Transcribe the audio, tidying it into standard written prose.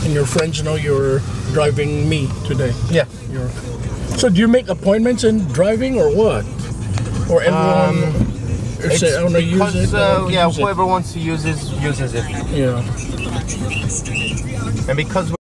And your friends know you're driving me today. Yeah. So do you make appointments in driving or what? Or everyone say, I want to use it? Yeah, whoever wants to use it, uses it. Yeah. And because